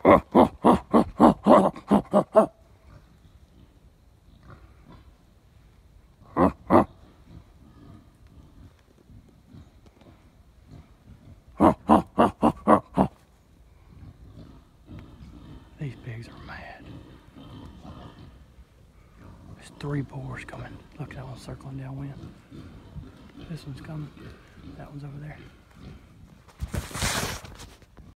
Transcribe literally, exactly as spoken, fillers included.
These pigs are mad. There's three boars coming. Look, that one's circling downwind. This one's coming. That one's over there.